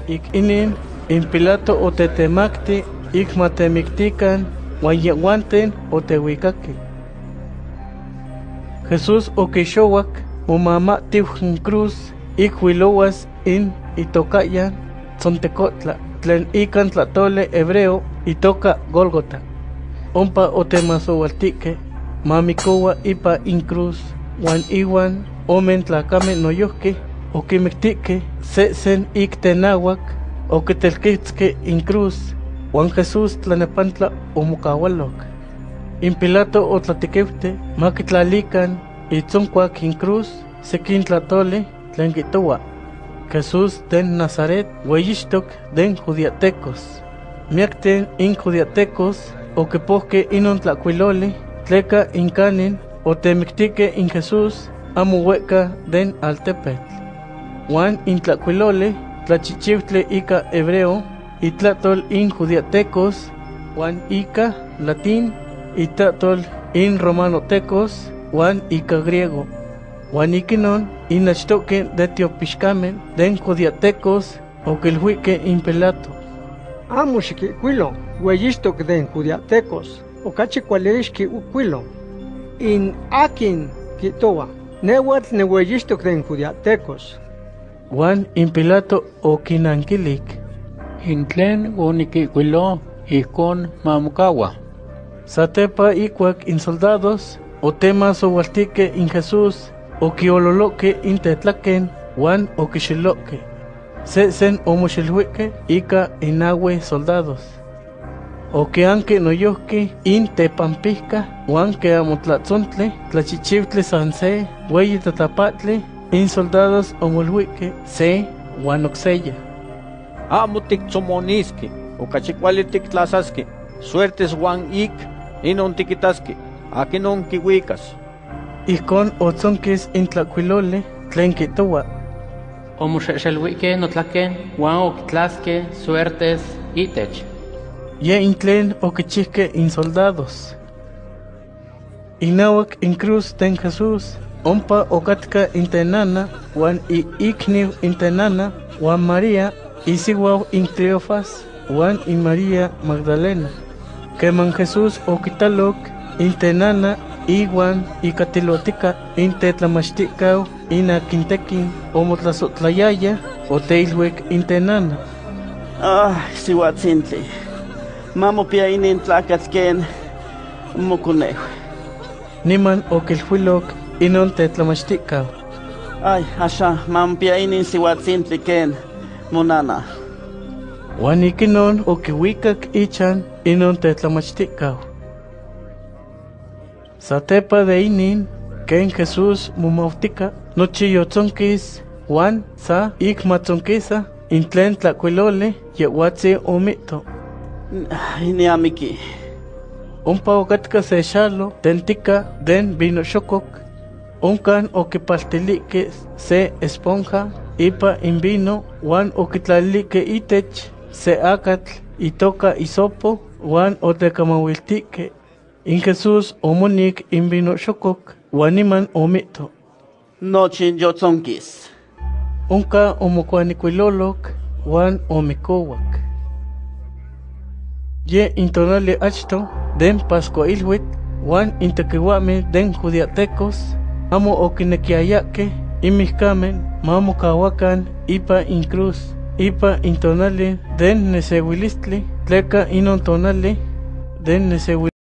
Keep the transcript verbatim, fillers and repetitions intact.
ik inin in Pilato otetemacti ik matemictican wan yehuanten otehuicaqui. Jesús okixowak momamati in cruz ik huilowas in itocayan Tzontecotla tlen ikan tlatole hebreo itoca Gólgota. Ompa otemasoualtique mamikowa ipa in cruz wan iwan omen tlacame noyohque okimictique sesen ik tenawak okitelquitzque in cruz wan Jesús tlanepantla omokawalok. In Pilato otlatiqueuhte maquitlalican itzoncuac in cruz sequin tlatole tlen quitoua Jesús den Nazaret hueyixtoc den judiatecos. Miacten in judiatecos oquipohque inon tlacuiloli tleca incanin otemictique in Jesús amo hueca den altepetl. Juan in tlacuiloli tlachichiutle ica hebreo itlatol in judiatecos Juan ica latín itlatol in romanotecos Juan ica griego. Juan iquinon inachtoque de tiopixcamen den judiatecos oquilhuique in Pilato. Amo xiquicuilo, hueyixtoc den judiatecos, ocachi cualexqui ucuilo. In akin quitoa, neuatl ne hueyixtoc den judiatecos. Juan in Pilato oquinanquilic. In tlen oniquicuilo icon mamucawa. Satepa icuac in soldados otemas oualtique in Jesús oquiololoque in tetlaquen Juan oquixiloque. Sesen omoxilhuique ica inahue soldados. Oquianque noyohque in tepampihca Juan que amotlatzontle tlachichiutle sanse hueyi tatapatle in soldados omolhuique se Juan oxeya. Amo tictzomonisqui, ocachicuali tictlasasqui, suertes Juan ik inon tiquitasqui, aquinon quihuicas. Icon otzonquis in tlacuilole tlen quitoua. Omoxexelhuique notlaquen Juan oquitlasque suertes itech. Ye in tlen oquichihque in soldados. Inauac in cruz ten Jesús ompa ocatca in tenana Juan i icniu in tenana Juan María isihuau in Cleofas Juan y María Magdalena. Queman Jesús oquitaloc in tenana Iwan y catilotica in tetlamachticau in aquintequin omotlasotlayaya o teilhuec in tenana. Ah, sihuatzintli. Mamo pia inin tlacatken moconejo. Niman oquilhuiloc inon tetlamachticau. Ay, asha, mamo pia inin sihuatzintli ken monana. Juan iquinon oquihuicac ichan inon tetlamachticau. Satepa de inin, ken Jesús mumautica, nochi yotzonquis, Juan sa ik matzonquisa, in tlen tlacuilole, yehuatzi omito. Iniamiki. Ompa ocatka se xalo, tentica den vino xococ, oncan oquipaltilique se esponja, ipa in vino, Juan oquitlalique itech, se acatl, itoca isopo, Juan otecamauiltique. In Jesús omonic in vino xococ, Juaniman omito. Nochin yotzonquis. Onca omocuanicuiloloc, Juan omicowak. Ye intonali achto, den pascuailhuit, Juan intequihuame den judiatecos, amo oquinequiayaque, imihcamen, mamo cahuacan, ipa in cruz, ipa intonali den nesehuilistli, tleca inon tonali, den nesehuilistli.